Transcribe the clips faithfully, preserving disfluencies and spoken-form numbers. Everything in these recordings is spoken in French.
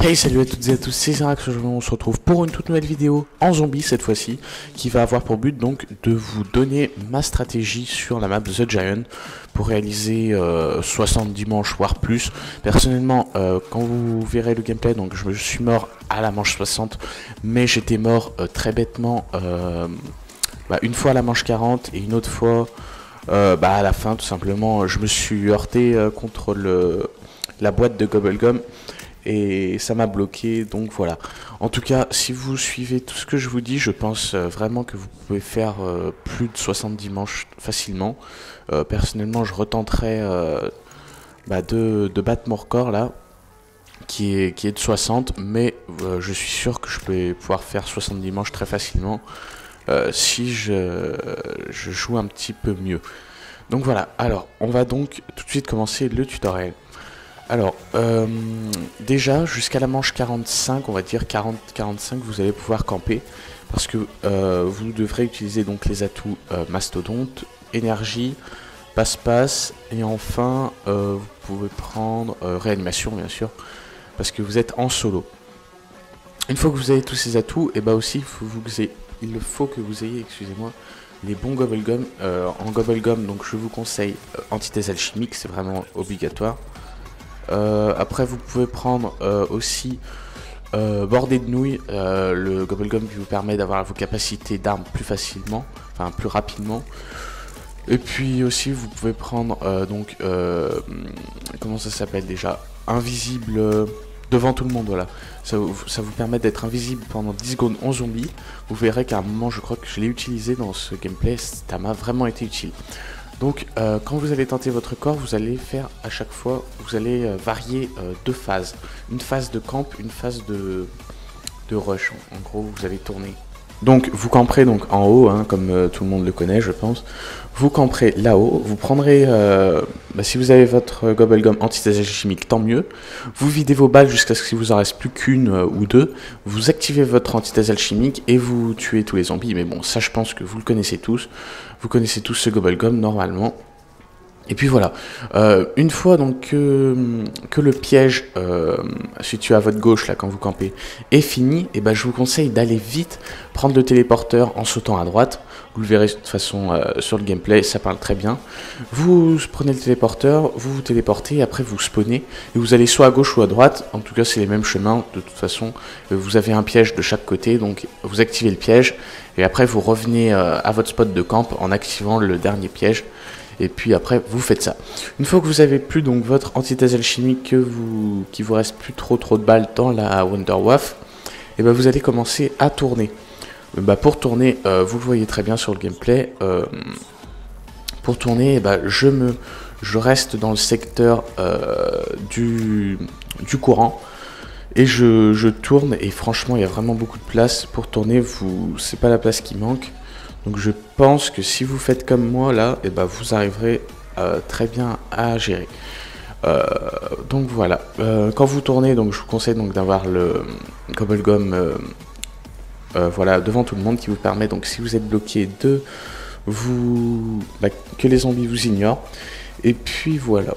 Hey, salut à toutes et à tous, c'est Zerax. Aujourd'hui on se retrouve pour une toute nouvelle vidéo en zombie cette fois-ci, qui va avoir pour but donc de vous donner ma stratégie sur la map The Giant pour réaliser euh, soixante-dix manches voire plus. Personnellement, euh, quand vous verrez le gameplay, donc je me suis mort à la manche soixante, mais j'étais mort euh, très bêtement euh, bah, une fois à la manche quarante et une autre fois euh, bah, à la fin. Tout simplement, je me suis heurté euh, contre le, la boîte de Gobblegum et ça m'a bloqué, donc voilà. En tout cas, si vous suivez tout ce que je vous dis, je pense euh, vraiment que vous pouvez faire euh, plus de soixante-dix manches facilement. Euh, personnellement, je retenterai euh, bah, de, de battre mon record là, qui est, qui est de soixante, mais euh, je suis sûr que je peux pouvoir faire soixante-dix manches très facilement euh, si je, je joue un petit peu mieux. Donc voilà, alors on va donc tout de suite commencer le tutoriel. Alors, euh, déjà, jusqu'à la manche quarante-cinq, on va dire quarante quarante-cinq, vous allez pouvoir camper. Parce que euh, vous devrez utiliser donc les atouts euh, mastodonte, énergie, passe-passe. Et enfin, euh, vous pouvez prendre euh, réanimation, bien sûr. Parce que vous êtes en solo. Une fois que vous avez tous ces atouts, et bah aussi, il, faut vous ayez, il faut que vous ayez, excusez-moi, les bons Gobblegum. Euh, en Gobblegum, donc je vous conseille euh, antithèse alchimique, c'est vraiment obligatoire. Euh, après vous pouvez prendre euh, aussi euh, bordé de nouilles, euh, le Gobblegum qui vous permet d'avoir vos capacités d'armes plus facilement, enfin plus rapidement. Et puis aussi vous pouvez prendre euh, donc euh, comment ça s'appelle déjà, invisible euh, devant tout le monde, voilà. Ça, ça vous permet d'être invisible pendant dix secondes en zombie. Vous verrez qu'à un moment, je crois que je l'ai utilisé dans ce gameplay, ça m'a vraiment été utile. Donc euh, quand vous allez tenter votre corps, vous allez faire à chaque fois, vous allez euh, varier euh, deux phases. Une phase de camp, une phase de, de rush. En gros, vous allez tourner. Donc vous camperez donc en haut, hein, comme euh, tout le monde le connaît, je pense. Vous camperez là-haut, vous prendrez, euh, bah, si vous avez votre Gobblegum antithèse alchimique, tant mieux. Vous videz vos balles jusqu'à ce qu'il vous en reste plus qu'une euh, ou deux. Vous activez votre antithèse alchimique et vous tuez tous les zombies. Mais bon, ça je pense que vous le connaissez tous. Vous connaissez tous ce Gobblegum normalement. Et puis voilà, euh, une fois donc que, que le piège euh, situé à votre gauche là quand vous campez est fini, et ben je vous conseille d'aller vite prendre le téléporteur en sautant à droite. Vous le verrez de toute façon euh, sur le gameplay, ça parle très bien. Vous prenez le téléporteur, vous vous téléportez, et après vous spawnez et vous allez soit à gauche ou à droite. En tout cas c'est les mêmes chemins de toute façon. Vous avez un piège de chaque côté, donc vous activez le piège et après vous revenez euh, à votre spot de camp en activant le dernier piège. Et puis après vous faites ça. Une fois que vous avez plus donc votre antithèse alchimique, que vous, qu'il vous reste plus trop trop de balles dans la Wunderwaffe, et ben vous allez commencer à tourner. Et ben pour tourner, euh, vous le voyez très bien sur le gameplay. Euh, pour tourner, et ben je me, je reste dans le secteur euh, du, du courant et je, je tourne. Et franchement, il y a vraiment beaucoup de place pour tourner. Vous, c'est pas la place qui manque. Donc je pense que si vous faites comme moi là, et ben vous arriverez euh, très bien à gérer. Euh, donc voilà, euh, quand vous tournez, donc je vous conseille donc d'avoir le Gobblegum euh, euh, voilà, devant tout le monde, qui vous permet donc si vous êtes bloqué de vous bah, que les zombies vous ignorent. Et puis voilà.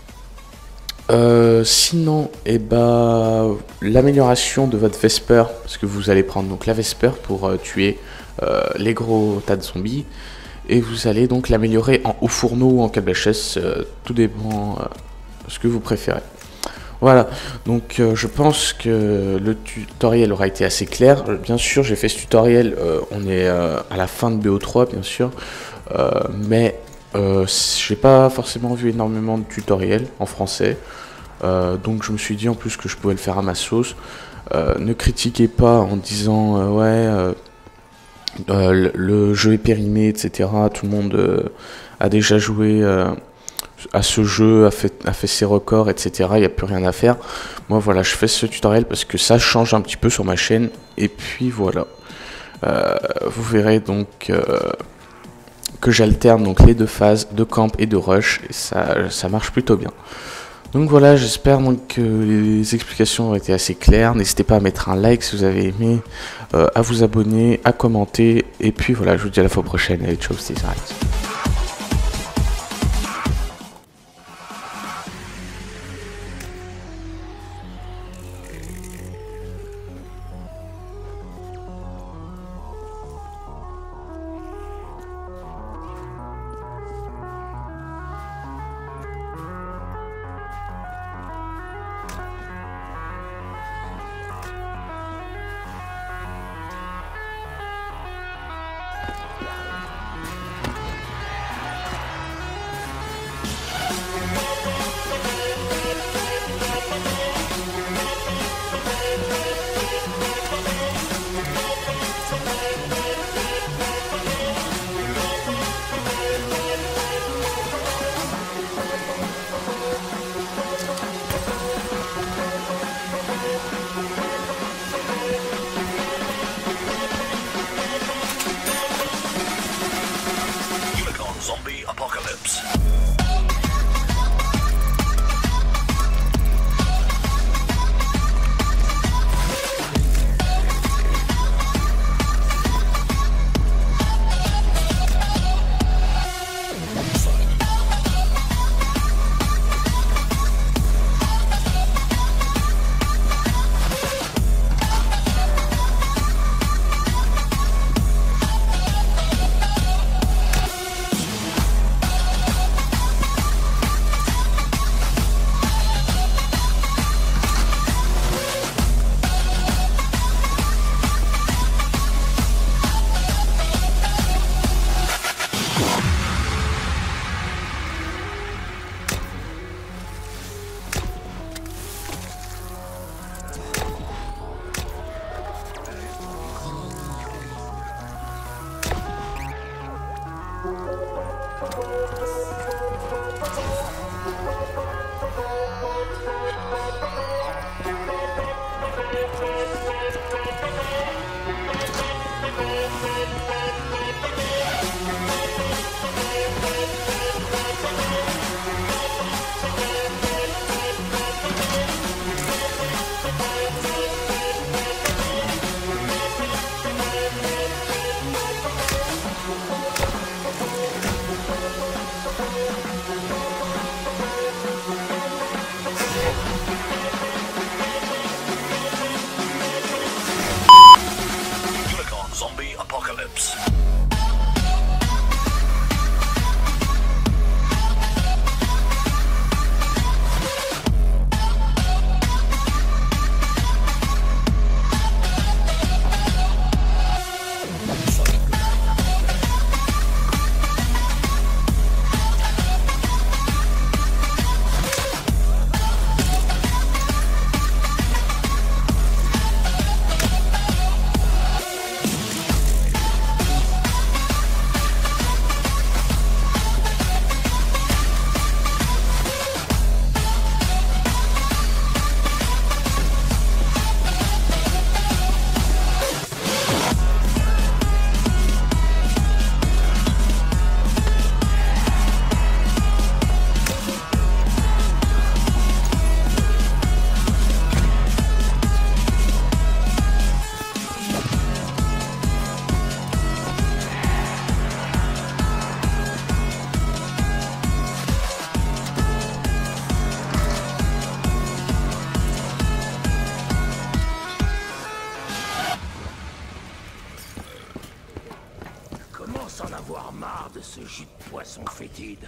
Euh, sinon, et bah, l'amélioration de votre Vesper, parce que vous allez prendre donc la Vesper pour euh, tuer euh, les gros tas de zombies, et vous allez donc l'améliorer en haut fourneau ou en câble H S, euh, tout dépend euh, ce que vous préférez. Voilà, donc euh, je pense que le tutoriel aura été assez clair. Bien sûr, j'ai fait ce tutoriel, euh, on est euh, à la fin de B O trois bien sûr, euh, mais Euh, j'ai pas forcément vu énormément de tutoriels en français, euh, donc je me suis dit en plus que je pouvais le faire à ma sauce. Euh, ne critiquez pas en disant euh, ouais euh, euh, le, le jeu est périmé, et cetera. Tout le monde euh, a déjà joué euh, à ce jeu, a fait, a fait ses records, et cetera. Il n'y a plus rien à faire. Moi voilà, je fais ce tutoriel parce que ça change un petit peu sur ma chaîne. Et puis voilà, euh, vous verrez donc euh, que j'alterne donc les deux phases de camp et de rush, et ça, ça marche plutôt bien. Donc voilà, j'espère donc que les explications ont été assez claires. N'hésitez pas à mettre un like si vous avez aimé, euh, à vous abonner, à commenter, et puis voilà, je vous dis à la fois prochaine. Allez, ciao, c'était Zerax. Zombie Apocalypse. Commence en avoir marre de ce jus de poisson fétide.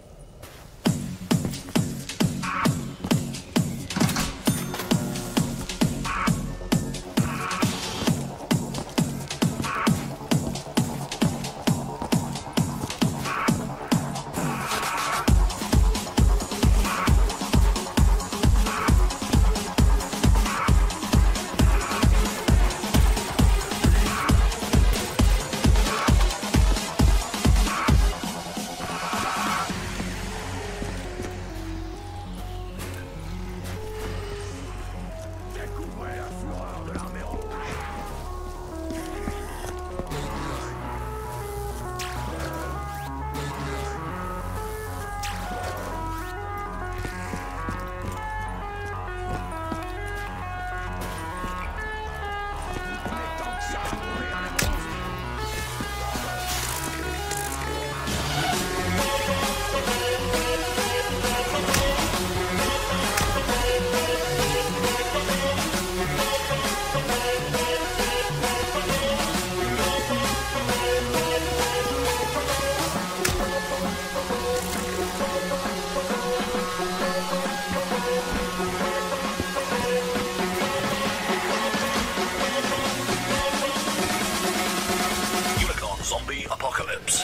Zombie Apocalypse.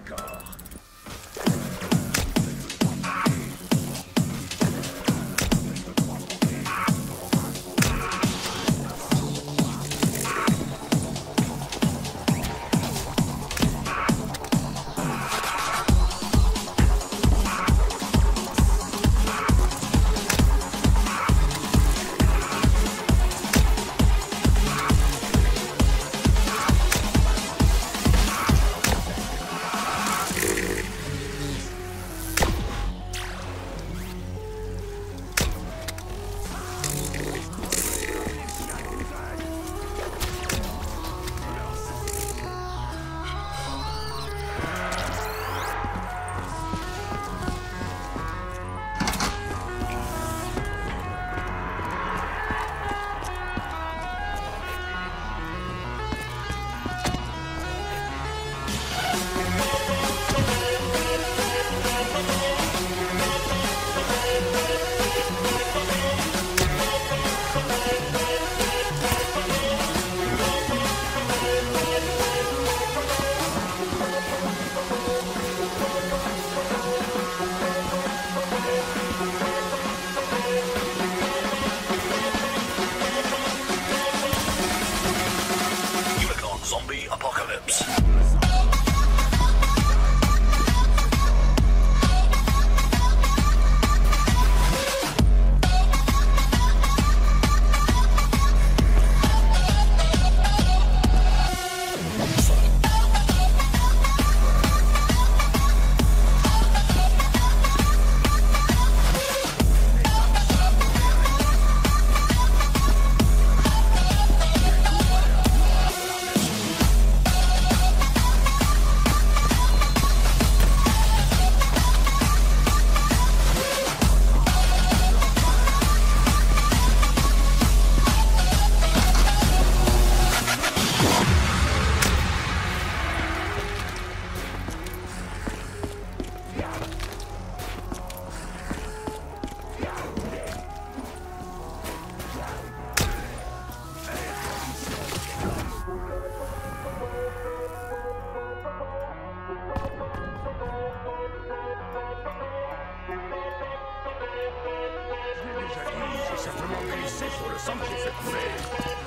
D'accord. Zombie Apocalypse. J'ai déjà dit, j'ai simplement glissé sur le sang que j'ai fait couler.